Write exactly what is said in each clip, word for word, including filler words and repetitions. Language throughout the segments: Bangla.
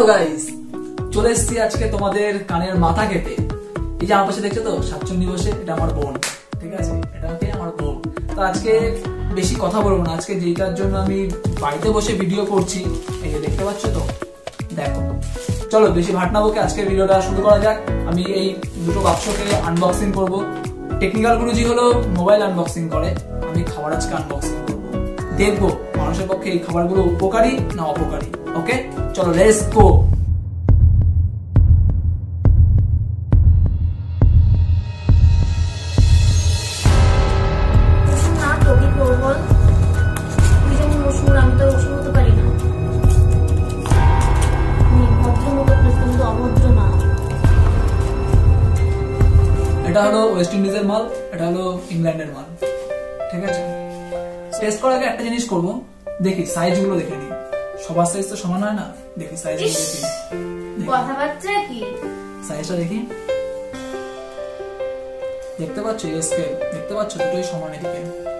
হ্যালো গাইস, চলে এসেছি আজকে তোমাদের কানের মাথা খেতে। এই যে আমার পাশে দেখছো তো সাতচন্ডী বসে, এটা আমার বোন, ঠিক আছে? এটা হচ্ছে আমার বোন। তো আজকে বেশি কথা বলবো না, আজকে যেটার জন্য আমি বাড়িতে বসে ভিডিও করছি, এই যে দেখতে পাচ্ছ তো, দেখো। চলো বেশি ভাট না বকে আজকে ভিডিওটা শুরু করা যাক। আমি এই দুটো বাক্সকে আনবক্সিং করব। টেকনিক্যাল গুরুজি হলো মোবাইল আনবক্সিং করে, আমি খাবার আজকে আনবক্সিং করবো। দেখবো মানুষের পক্ষে এই খাবারগুলো উপকারী না অপকারী। ওকে, চলো লেটস গো। এটা হলো ওয়েস্ট ইন্ডিজের মাল, এটা হলো ইংল্যান্ডের মাল, ঠিক আছে? টেস্ট করার আগে একটা জিনিস করবো, দেখি সাইজ গুলো দেখে নি। সবার সাইজ তো সমান হয় না, দেখি সাইজ গুলো দেখি। কথাবার্তা কি সাইজটা দেখি, দেখতে পাচ্ছ? এই স্কেল দেখতে পাচ্ছ, দুটোই সমান এদিকে।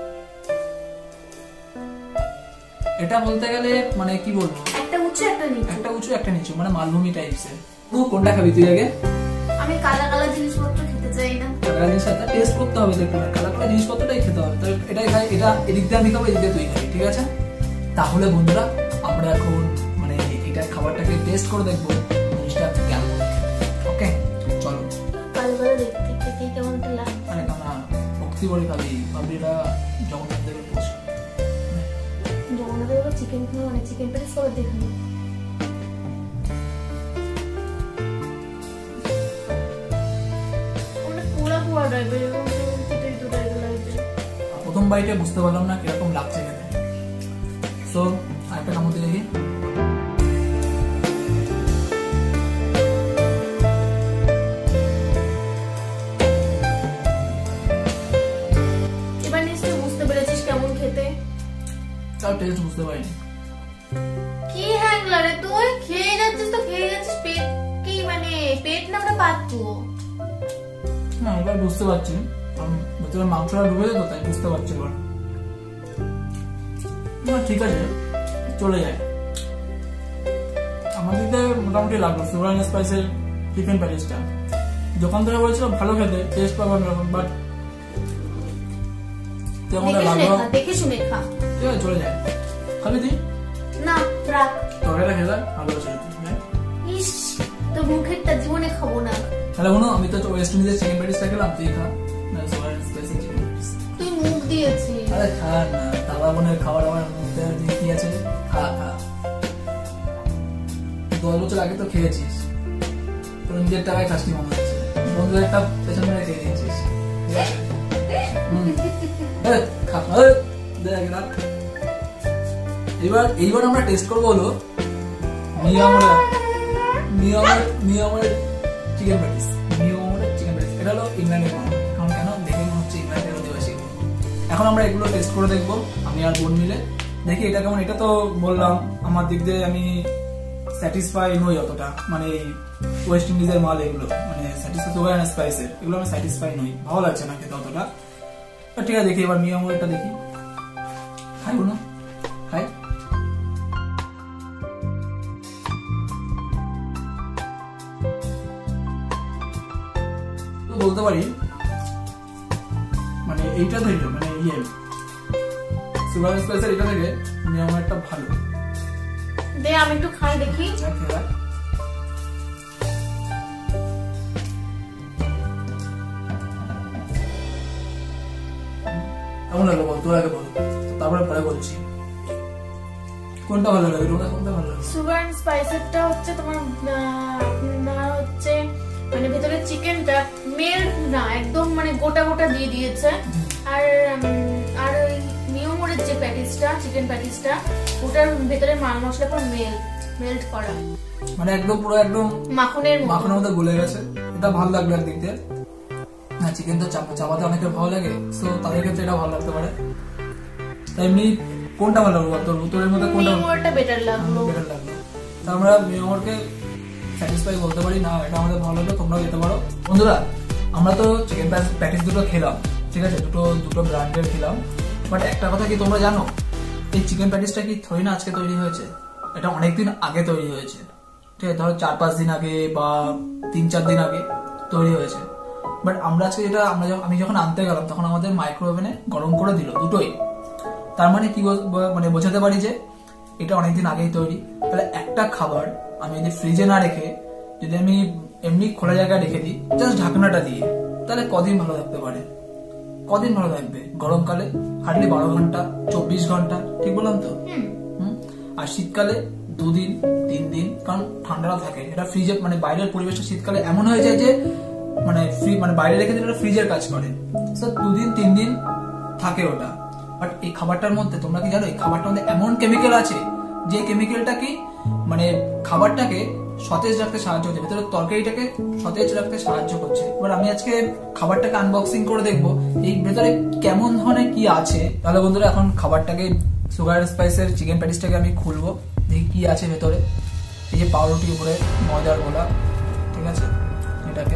এটা বলতে গেলে মানে কি বলবো, একটা উঁচু একটা নিচু, একটা উঁচু একটা নিচু, মানে মালভূমি টাইপস এর। তুই কোনটা খাবি তুই আগে? আমি কালা কালা জিনিসপত্র খেতে চাই না। কালা জিনিসটা টেস্ট করতে হবে, দেখতে হবে কালা কালা জিনিসপত্রটাই খেতে হবে। তো এটাই খাই, এটা এদিক দিয়ে আমি খাবো, এদিক দিয়ে তুই খাবি, ঠিক আছে? তাহলে বন্ধুরা আমরা এখন মানে এটা খাবারটাকে টেস্ট করে দেখবো জিনিসটা কেমন। ওকে চলো। কালো কালো দেখতে খেতে কেমন লাগে? আরে না, ভক্তি করে খাবি, ভাবলি এটা জগন্নাথ দেবের প্রসাদ। জগন্নাথ দেবের চিকেন খাবো, মানে চিকেন পেটিস সব দেখি। প্রথম বাইটে বুঝতে পারলাম না কিরকম লাগছে খেতে। সো আরেকটা কামড় দিয়ে দেখি। এবার নিশ্চয়ই বুঝতে পেরেছিস কেমন খেতে। তার টেস্ট বুঝতে পারিনি। কি হ্যাংলারে তুই খেয়ে যাচ্ছিস তো খেয়ে যাচ্ছিস, পেট কি মানে পেট না ওটা পাতু? না এবার বুঝতে পারছি, ভেতরে মাংসটা ঢুকে যেত তাই বুঝতে পারছি এবার। ঠিক আছে চলে যায়। আমাদের মোটামুটি লাগলো সুগার এন্ড স্পাইসের চিকেন প্যাটিসটা। দোকান থেকে বলছিল ভালো খেতে, টেস্ট পাবো এরকম, বাট তেমন লাগলো। দেখে শুনে খা, ঠিক আছে চলে যায়। খাবি তুই? না রাখ, তরকারিটা খেয়ে ভালো আছে। ইস তোর মুখেরটা জীবনে খাবো না। তাহলে বলো, আমি তো ওয়েস্ট ইন্ডিজের চিকেন প্যাটিসটা খেলাম, তুই খা না সুগার এন্ড স্পাইসের চিকেন প্যাটিস। তুই মুখ দিয়েছিস। আরে খা না, দাদা বোনের খাবার আমার মুখে দিয়ে কি আছে, খা খা। দশ বছর আগে তো খেয়েছিস, তোর নিজের টাকায় খাসনি মনে হচ্ছে, বন্ধুদের একটা পেছন মেরে খেয়ে দিয়েছিস। এবার এইবার আমরা টেস্ট করবো হলো মিয়ামরের মিয়ামরের মিয়ামরের চিকেন প্যাটিস। মিয়ামরের চিকেন প্যাটিস এটা হলো ইংল্যান্ডের মাল। এখন কেন দেখে মনে হচ্ছে ইংল্যান্ডের অধিবাসী। এখন আমরা এগুলো টেস্ট করে দেখবো আমি আর বোন মিলে, দেখি এটা কেমন। এটা তো বললাম আমার দিক দিয়ে আমি স্যাটিসফাই নই অতটা, মানে ওয়েস্ট ইন্ডিজের মাল এগুলো, মানে স্যাটিসফাই সুগার এন্ড স্পাইসের এগুলো আমি স্যাটিসফাই নই, ভালো লাগছে না খেতে অতটা। ঠিক আছে দেখি এবার মিয়ামরেরটা দেখি। খাই না খাই তো বলতে পারি মানে এইটা থেকে মানে ইয়ে সুগার স্পাইসের এটা থেকে মিয়ামরেরটা ভালো। দে আমি একটু খাই দেখি। কেমন লাগলো বল, তোর আগে বল, তারপরে পরে বলছি কোনটা ভালো লাগে। তোমরা কোনটা ভালো লাগে? সুগার এন্ড স্পাইসেরটা হচ্ছে তোমার না হচ্ছে মানে ভেতরে চিকেনটা মেল্ট না, একদম মানে গোটা গোটা দিয়ে দিয়েছে। আর আর ওই মিয়ামরের যে প্যাটিসটা চিকেন প্যাটিসটা, ওটার ভেতরে মাল মশলা পুরো মেল্ট মেল্ট করা, মানে একদম পুরো একদম মাখনের মাখনের মধ্যে গলে গেছে। এটা ভালো লাগলো একদিক দিয়ে। হ্যাঁ চিকেন তো চাপাতে অনেকের ভালো লাগে, সো তাদের ক্ষেত্রে এটা ভালো লাগতে পারে। তাই এমনি কোনটা ভালো লাগলো তোর? তোর মধ্যে কোনটা মিয়ামরটা বেটার লাগলো? বেটার লাগলো। তা আমরা মিয়ামরকে স্যাটিসফাই বলতে পারি না, এটা আমাদের ভালো লাগলো, তোমরাও যেতে পারো। বন্ধুরা আমরা তো চিকেন প্যাটিস দুটো খেলাম, ঠিক আছে, দুটো দুটো ব্র্যান্ডের খেলাম, বাট একটা কথা কি তোমরা জানো এই চিকেন প্যাটিসটা কি থরি না আজকে তৈরি হয়েছে, এটা অনেকদিন আগে তৈরি হয়েছে, ঠিক আছে, ধরো চার পাঁচ দিন আগে বা তিন চার দিন আগে তৈরি হয়েছে। বাট আমরা আজকে যেটা আমরা আমি যখন আনতে গেলাম তখন আমাদের মাইক্রো ওভেনে গরম করে দিল দুটোই। তার মানে কি মানে বোঝাতে পারি যে এটা অনেকদিন আগেই তৈরি। তাহলে একটা খাবার আমি যদি ফ্রিজে না রেখে যদি আমি এমনি খোলা জায়গায় রেখে দিই জাস্ট ঢাকনাটা দিয়ে, তাহলে কদিন ভালো থাকতে পারে? কদিন ভালো থাকবে? গরমকালে হার্ডলি বারো ঘন্টা চব্বিশ ঘন্টা, ঠিক বললাম তো? হম। আর শীতকালে দুদিন তিন দিন, কারণ ঠান্ডাটা থাকে। এটা ফ্রিজে মানে বাইরের পরিবেশটা শীতকালে এমন হয়ে যায় যে মানে ফ্রি মানে বাইরে রেখে দিলে ফ্রিজের কাজ করে, সো দুদিন তিন দিন থাকে ওটা। বাট এই খাবারটার মধ্যে তোমরা কি জানো এই খাবারটার মধ্যে এমন কেমিক্যাল আছে যে কেমিক্যালটা কি মানে খাবারটাকে সতেজ রাখতে সাহায্য করছে, ভেতরে তরকারিটাকে সতেজ রাখতে সাহায্য করছে। এবার আমি আজকে খাবারটাকে আনবক্সিং করে দেখবো এই ভেতরে কেমন ধরনের কি আছে। তাহলে বন্ধুরা এখন খাবারটাকে সুগার স্পাইসের চিকেন প্যাটিসটাকে আমি খুলবো, দেখি কি আছে ভেতরে। এই যে পাউরুটি উপরে ময়দার গোলা, ঠিক আছে, এটাকে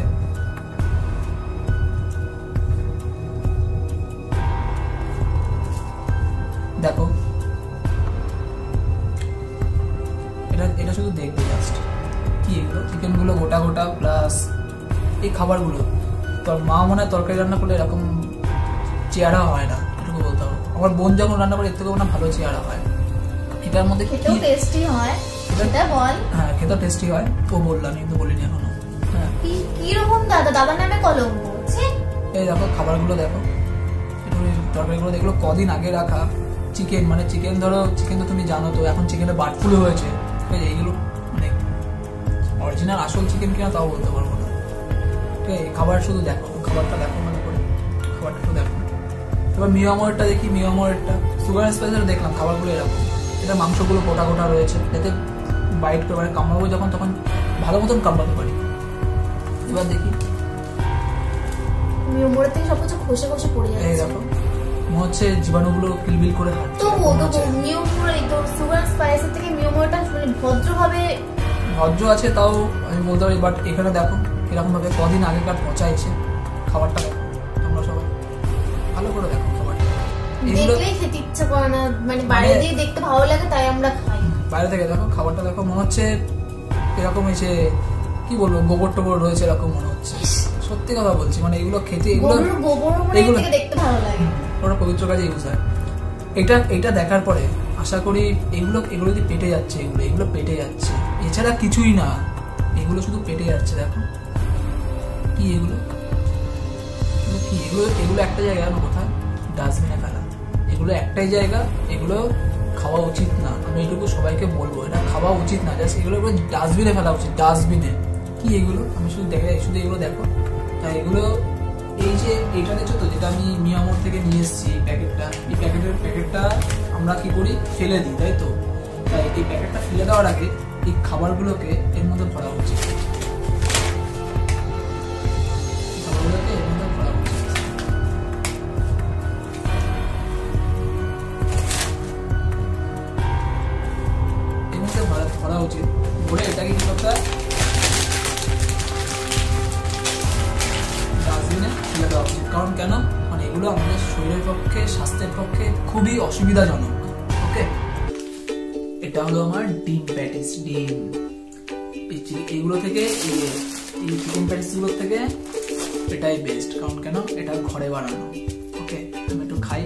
দেখো। এটা এটা শুধু দেখবে জাস্ট কি এগুলো চিকেন গুলো গোটা গোটা, প্লাস এই খাবারগুলো তোর মা মনে হয় তরকারি রান্না করলে এরকম চেহারা হয় না, এটুকু বলতে হবে। আমার বোন যখন রান্না করে এর থেকেও না ভালো চেহারা হয়। এটার মধ্যে খেতেও টেস্টি হয়, এটা বল। হ্যাঁ খেতেও টেস্টি হয়, ও বললাম কিন্তু বলিনি এখনো। হ্যাঁ কি কি রকম দাদা, দাদা নামে কলঙ্ক। এই দেখো খাবারগুলো দেখো, একটু তরকারিগুলো দেখলো কদিন আগে রাখা। চিকেন মানে চিকেন ধরো চিকেন তো তুমি জানো তো এখন চিকেনের বার্ড ফ্লু হয়েছে, ঠিক আছে। এইগুলো মানে অরিজিনাল আসল চিকেন কিনা তাও বলতে পারবো না, ঠিক আছে। খাবার শুধু দেখো, খাবারটা দেখো মানে করে খাবারটা শুধু দেখো। এবার মিয়ামরটা দেখি, মিয়ামরটা সুগার স্পাইসের দেখলাম খাবারগুলো এরকম। এটা মাংসগুলো গোটা গোটা রয়েছে, যাতে বাইট করে মানে কামড়াবো যখন তখন ভালো মতন কামড়াতে পারি। এবার দেখি মিয়ামরের থেকে সবকিছু খসে খসে পড়ে যাচ্ছে। এই দেখো মনে হচ্ছে জীবাণুগুলো কিলবিল করে হাঁটছে। তো ও তো মিয়ামর এই তো সুগার স্পাইসের থেকে মিয়ামরটা ভদ্রভাবে ভদ্র আছে তাও আমি বলতে পারি। বাট এখানে দেখো এরকম ভাবে কদিন আগেকার পচাইছে খাবারটা। দেখো তোমরা সবাই ভালো করে দেখো খাবারটা, দেখলেই খেতে ইচ্ছা করে না, মানে বাইরে দিয়ে দেখতে ভালো লাগে তাই আমরা খাই। বাইরে থেকে দেখো খাবারটা দেখো, মনে হচ্ছে এরকম এসে কি বলবো গোবর টোবর রয়েছে এরকম মনে হচ্ছে। সত্যি কথা বলছি, মানে এগুলো খেতে এগুলো এগুলো দেখতে ভালো লাগে, ওরা পবিত্র কাজে ইউজ হয়। এটা এটা দেখার পরে আশা করি এগুলো এগুলো যদি পেটে যাচ্ছে, এগুলো এগুলো পেটে যাচ্ছে, এছাড়া কিছুই না, এগুলো শুধু পেটে যাচ্ছে। দেখো কি এগুলো কি এগুলো এগুলো একটা জায়গা না কোথায় ডাস্টবিনে ফেলা, এগুলো একটাই জায়গা, এগুলো খাওয়া উচিত না। আমি এইটুকু সবাইকে বলবো এটা খাওয়া উচিত না, জাস্ট এগুলো ডাস্টবিনে ফেলা উচিত, ডাস্টবিনে। কি এগুলো আমি শুধু দেখে শুধু এগুলো দেখো। তাই এগুলো এই যে এইটা দেখছো তো যেটা আমি মিয়ামর থেকে নিয়ে এসেছি প্যাকেটটা, এই প্যাকেটের প্যাকেটটা আমরা কি করি ফেলে দিই, তাই তো। তাই এই প্যাকেটটা ফেলে দেওয়ার আগে এই খাবারগুলোকে এর মধ্যে ভরা উচিত, খাবারগুলোকে এর মধ্যে ভরা উচিত। এর মধ্যে ভরা উচিত ভরে এটাকে কি করতে হয় ডাস্টবিনে ফেলে দেওয়া উচিত। কারণ কেন, মানে এগুলো আমাদের শরীরের পক্ষে স্বাস্থ্যের পক্ষে খুবই অসুবিধাজনক। ওকে, এটা হলো আমার ডিম প্যাটিস। ডিম এগুলো থেকে এই চিকেন প্যাটিস গুলোর থেকে এটাই বেস্ট। কারণ কেন, এটা ঘরে বানানো। ওকে, আমি একটু খাই।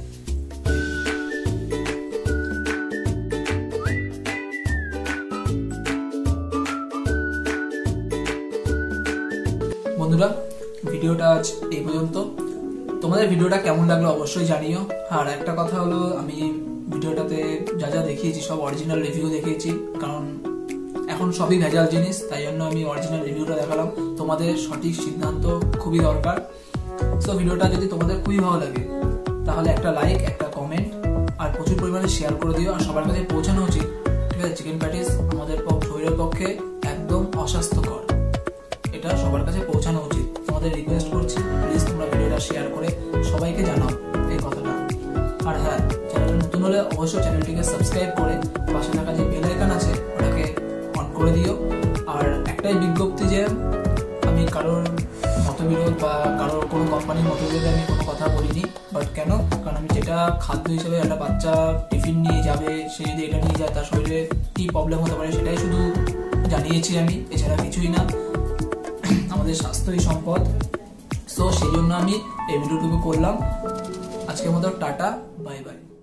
বন্ধুরা ভিডিওটা আজ এই পর্যন্ত। তোমাদের ভিডিওটা কেমন লাগলো অবশ্যই জানিও। আর একটা কথা হলো আমি ভিডিওটাতে যা যা দেখিয়েছি সব অরিজিনাল রিভিউ দেখিয়েছি, কারণ এখন সবই ভেজাল জিনিস, তাই জন্য আমি অরিজিনাল রিভিউটা দেখালাম। তোমাদের সঠিক সিদ্ধান্ত খুবই দরকার। সো ভিডিওটা যদি তোমাদের খুবই ভালো লাগে তাহলে একটা লাইক, একটা কমেন্ট আর প্রচুর পরিমাণে শেয়ার করে দিও। আর সবার কাছে পৌঁছানো উচিত, ঠিক আছে। চিকেন প্যাটিস আমাদের শরীরের পক্ষে একদম অস্বাস্থ্যকর, এটা সবার কাছে পৌঁছানো উচিত। তোমাদের রিকোয়েস্ট করছি প্লিজ তোমরা ভিডিওটা শেয়ার করে সবাইকে জানাও এই কথাটা। আর হ্যাঁ, চ্যানেল নতুন হলে অবশ্যই চ্যানেলটিকে সাবস্ক্রাইব করে পাশে থাকা যে বেল আইকন আছে ওটাকে অন করে দিও। আর একটাই বিজ্ঞপ্তি যে আমি কারোর মতবিরোধ বা কারোর কোনো কোম্পানির মতবিরোধে আমি কোনো কথা বলিনি। বাট কেন, কারণ আমি যেটা খাদ্য হিসেবে একটা বাচ্চা টিফিন নিয়ে যাবে, সে যদি এটা নিয়ে যায় তার শরীরে কী প্রবলেম হতে পারে সেটাই শুধু জানিয়েছি আমি, এছাড়া কিছুই না। আমাদের স্বাস্থ্যই সম্পদ। সো সেই জন্য আমি এই ভিডিওটুকু করলাম। আজকের মতো টাটা, বাই বাই।